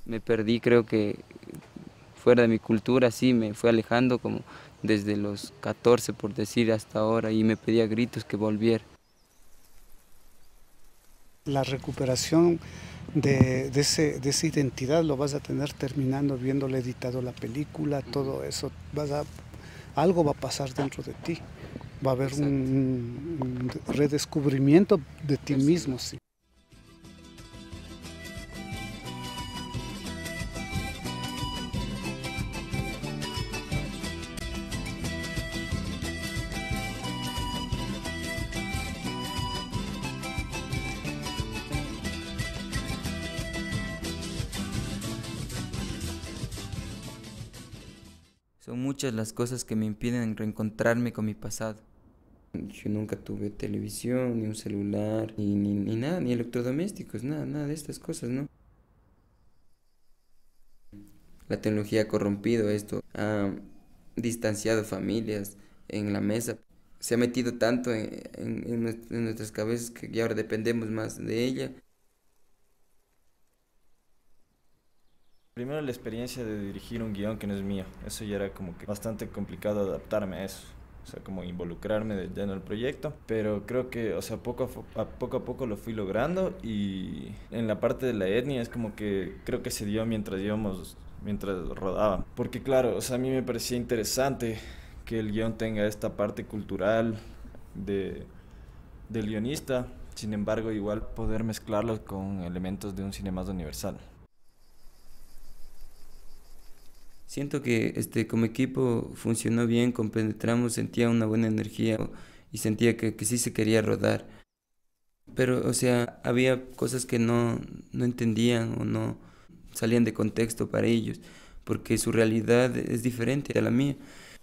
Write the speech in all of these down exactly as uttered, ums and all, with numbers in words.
Me perdí, creo que fuera de mi cultura, sí, me fue alejando como desde los catorce, por decir, hasta ahora, y me pedía gritos que volviera. La recuperación de, de, ese, de esa identidad lo vas a tener terminando viéndole editado la película, todo eso, vas a, algo va a pasar dentro de ti, va a haber un, Exacto. un redescubrimiento de ti mismo. Sí. Son muchas las cosas que me impiden reencontrarme con mi pasado. Yo nunca tuve televisión, ni un celular, ni, ni, ni nada, ni electrodomésticos, nada, nada de estas cosas, ¿no? La tecnología ha corrompido esto, ha distanciado familias en la mesa. Se ha metido tanto en, en, en nues- en nuestras cabezas que ya ahora dependemos más de ella. Primero la experiencia de dirigir un guión que no es mío, eso ya era como que bastante complicado adaptarme a eso, o sea, como involucrarme de lleno en el proyecto, pero creo que, o sea, poco a, fo- a poco a poco lo fui logrando y en la parte de la etnia es como que creo que se dio mientras íbamos, mientras rodaba, porque claro, o sea, a mí me parecía interesante que el guión tenga esta parte cultural de, del guionista, sin embargo, igual poder mezclarlos con elementos de un cine más universal. Siento que este, como equipo funcionó bien, compenetramos, sentía una buena energía y sentía que, que sí se quería rodar. Pero, o sea, había cosas que no, no entendían o no salían de contexto para ellos, porque su realidad es diferente a la mía.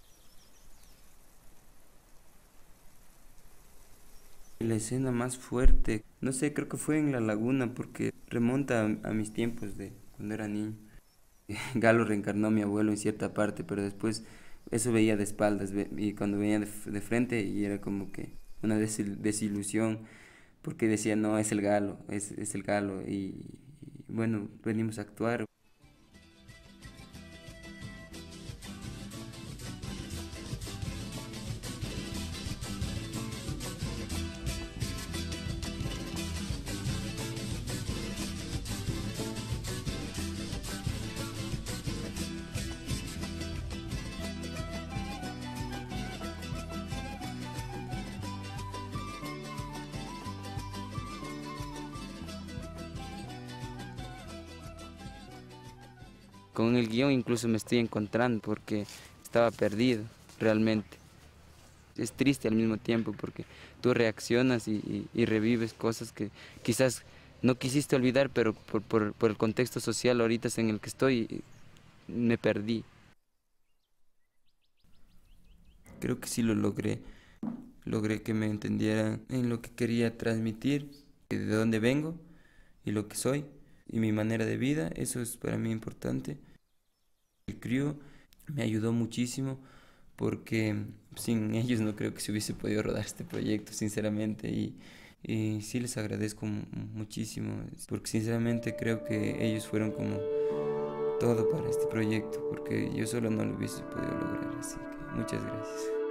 La escena más fuerte, no sé, creo que fue en La Laguna, porque remonta a, a mis tiempos de cuando era niño. Galo reencarnó a mi abuelo en cierta parte, pero después eso veía de espaldas ve- y cuando venía de, f- de frente y era como que una desil- desilusión porque decía, no, es el Galo, es, es el Galo y, y bueno, venimos a actuar. Con el guión incluso me estoy encontrando porque estaba perdido realmente. Es triste al mismo tiempo porque tú reaccionas y, y- y revives cosas que quizás no quisiste olvidar, pero por, por, por el contexto social ahorita en el que estoy, me perdí. Creo que sí lo logré. Logré que me entendieran en lo que quería transmitir, de dónde vengo y lo que soy y mi manera de vida. Eso es para mí importante. El crew me ayudó muchísimo porque sin ellos no creo que se hubiese podido rodar este proyecto, sinceramente. Y, y sí les agradezco mu- muchísimo porque sinceramente creo que ellos fueron como todo para este proyecto porque yo solo no lo hubiese podido lograr. Así que muchas gracias.